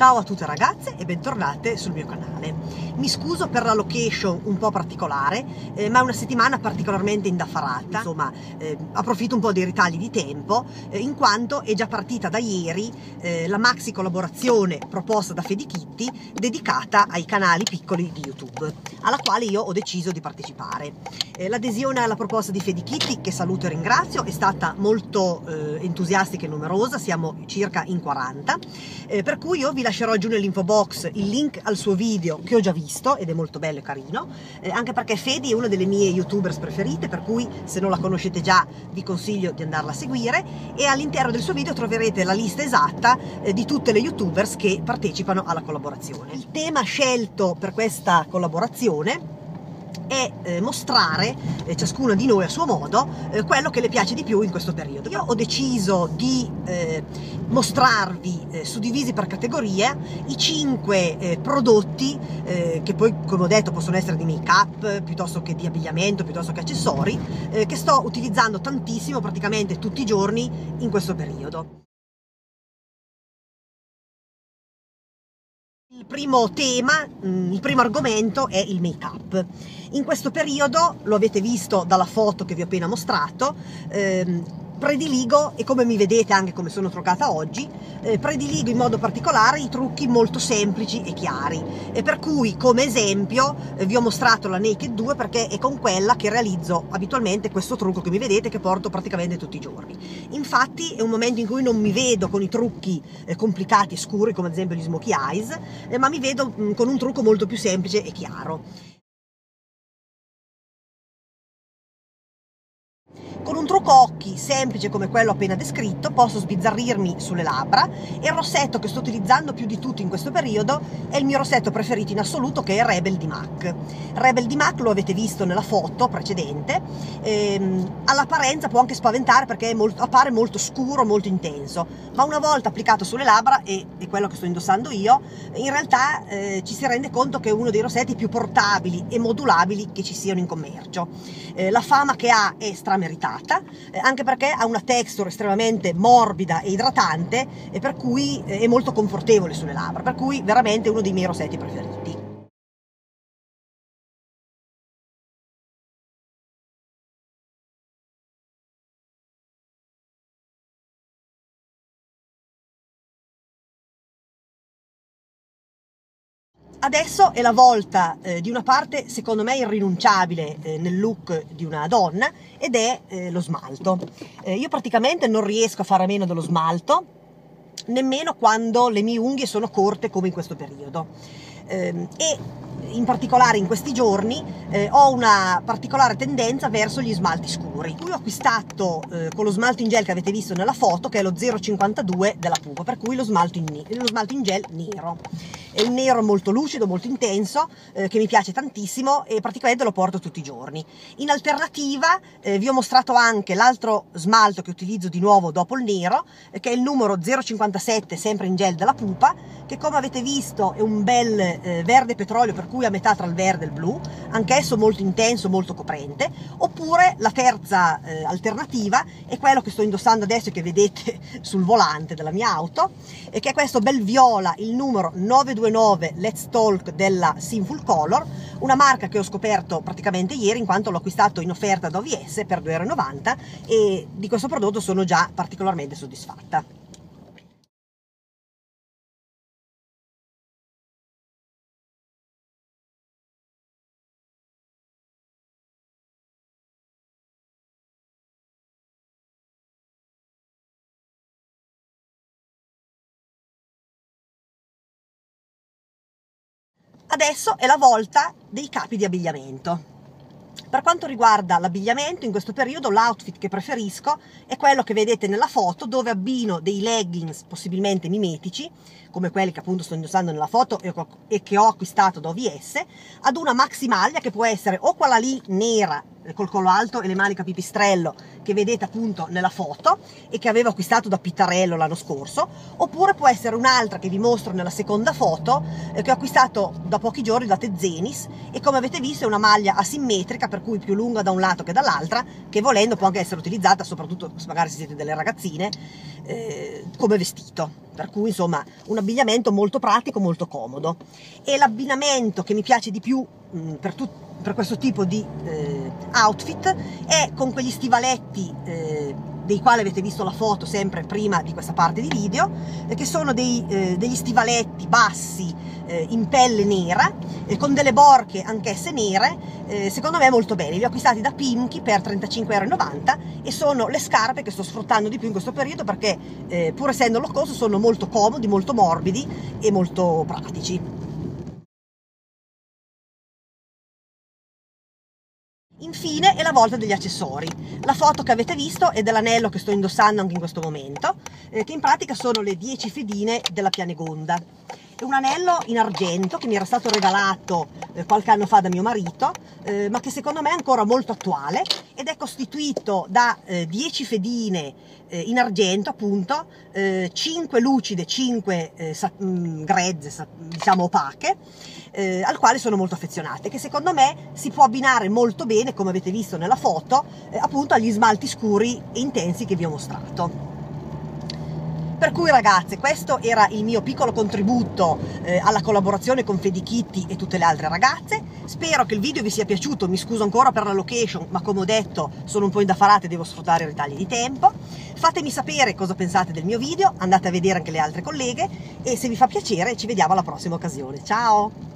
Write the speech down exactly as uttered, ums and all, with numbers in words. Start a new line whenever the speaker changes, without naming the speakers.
Ciao a tutte ragazze e bentornate sul mio canale. Mi scuso per la location un po' particolare, eh, ma è una settimana particolarmente indaffarata. Insomma, eh, approfitto un po' dei ritagli di tempo, eh, in quanto è già partita da ieri eh, la maxi collaborazione proposta da Fedikitty dedicata ai canali piccoli di YouTube, alla quale io ho deciso di partecipare. Eh, l'adesione alla proposta di Fedikitty, che saluto e ringrazio, è stata molto eh, entusiastica e numerosa, siamo circa in quaranta, eh, per cui io vi lascerò giù nell'info box il link al suo video che ho già visto ed è molto bello e carino, eh, anche perché Fedi è una delle mie youtubers preferite, per cui se non la conoscete già vi consiglio di andarla a seguire, e all'interno del suo video troverete la lista esatta eh, di tutte le youtubers che partecipano alla collaborazione. Il tema scelto per questa collaborazione è eh, mostrare, eh, ciascuna di noi a suo modo, eh, quello che le piace di più in questo periodo. Io ho deciso di eh, mostrarvi, eh, suddivisi per categorie, i cinque eh, prodotti eh, che poi, come ho detto, possono essere di make up, piuttosto che di abbigliamento, piuttosto che accessori, eh, che sto utilizzando tantissimo, praticamente tutti i giorni in questo periodo. Il primo tema, il primo argomento è il make up. In questo periodo, lo avete visto dalla foto che vi ho appena mostrato, ehm, prediligo, e come mi vedete anche come sono truccata oggi, eh, prediligo in modo particolare i trucchi molto semplici e chiari, e per cui come esempio eh, vi ho mostrato la Naked due perché è con quella che realizzo abitualmente questo trucco che mi vedete, che porto praticamente tutti i giorni. Infatti è un momento in cui non mi vedo con i trucchi eh, complicati e scuri come ad esempio gli smokey eyes, eh, ma mi vedo mh, con un trucco molto più semplice e chiaro. Con un trucco occhi semplice come quello appena descritto posso sbizzarrirmi sulle labbra, e il rossetto che sto utilizzando più di tutto in questo periodo è il mio rossetto preferito in assoluto, che è Rebel di MAC. Rebel di MAC lo avete visto nella foto precedente, ehm, all'apparenza può anche spaventare perché è molto, appare molto scuro, molto intenso, ma una volta applicato sulle labbra, e è quello che sto indossando io, in realtà eh, ci si rende conto che è uno dei rossetti più portabili e modulabili che ci siano in commercio. Eh, la fama che ha è strameritata, Eh, anche perché ha una texture estremamente morbida e idratante, e per cui eh, è molto confortevole sulle labbra, per cui veramente uno dei miei rossetti preferiti. Adesso è la volta eh, di una parte secondo me irrinunciabile eh, nel look di una donna, ed è eh, lo smalto. Eh, io praticamente non riesco a fare a meno dello smalto, nemmeno quando le mie unghie sono corte come in questo periodo. Eh, e in particolare in questi giorni eh, ho una particolare tendenza verso gli smalti scuri. Qui ho acquistato eh, con lo smalto in gel che avete visto nella foto, che è lo zero cinquantadue della Pupa, per cui lo smalto in, lo smalto in gel nero. È un nero molto lucido, molto intenso, eh, che mi piace tantissimo, e praticamente lo porto tutti i giorni. In alternativa eh, vi ho mostrato anche l'altro smalto che utilizzo di nuovo dopo il nero, eh, che è il numero zero cinquantasette, sempre in gel della Pupa, che come avete visto è un bel eh, verde petrolio, per cui a metà tra il verde e il blu, anch'esso molto intenso, molto coprente. Oppure la terza eh, alternativa è quello che sto indossando adesso e che vedete sul volante della mia auto, e che è questo bel viola, il numero nove due nove Let's Talk della Sinful Color, una marca che ho scoperto praticamente ieri, in quanto l'ho acquistato in offerta da O V S per due e novanta euro, e di questo prodotto sono già particolarmente soddisfatta. Adesso è la volta dei capi di abbigliamento. Per quanto riguarda l'abbigliamento, in questo periodo l'outfit che preferisco è quello che vedete nella foto, dove abbino dei leggings possibilmente mimetici, come quelli che appunto sto indossando nella foto e che ho acquistato da O V S, ad una maxi maglia che può essere o quella lì nera col collo alto e le maniche a pipistrello che vedete appunto nella foto e che avevo acquistato da Pittarello l'anno scorso, oppure può essere un'altra che vi mostro nella seconda foto eh, che ho acquistato da pochi giorni da Tezenis, e come avete visto è una maglia asimmetrica, per cui più lunga da un lato che dall'altra, che volendo può anche essere utilizzata, soprattutto magari se siete delle ragazzine, eh, come vestito, per cui insomma un abbigliamento molto pratico, molto comodo. E l'abbinamento che mi piace di più mh, per tutti per questo tipo di eh, outfit è con quegli stivaletti eh, dei quali avete visto la foto sempre prima di questa parte di video, eh, che sono dei, eh, degli stivaletti bassi eh, in pelle nera, eh, con delle borche anch'esse nere, eh, secondo me molto belli. Li ho acquistati da Pimki per trentacinque e novanta euro e sono le scarpe che sto sfruttando di più in questo periodo, perché eh, pur essendo low cost sono molto comodi, molto morbidi e molto pratici. Infine è la volta degli accessori. La foto che avete visto è dell'anello che sto indossando anche in questo momento, eh, che in pratica sono le dieci fedine della Pianegonda. È un anello in argento che mi era stato regalato eh, qualche anno fa da mio marito, eh, ma che secondo me è ancora molto attuale, ed è costituito da eh, dieci fedine eh, in argento appunto, eh, cinque lucide, cinque eh, mh, grezze, diciamo opache, eh, al quale sono molto affezionate, che secondo me si può abbinare molto bene, come avete visto nella foto, eh, appunto agli smalti scuri e intensi che vi ho mostrato. Per cui ragazze, questo era il mio piccolo contributo eh, alla collaborazione con Fedikitty e tutte le altre ragazze. Spero che il video vi sia piaciuto, mi scuso ancora per la location, ma come ho detto sono un po' indaffarata e devo sfruttare i ritagli di tempo. Fatemi sapere cosa pensate del mio video, andate a vedere anche le altre colleghe e se vi fa piacere ci vediamo alla prossima occasione. Ciao!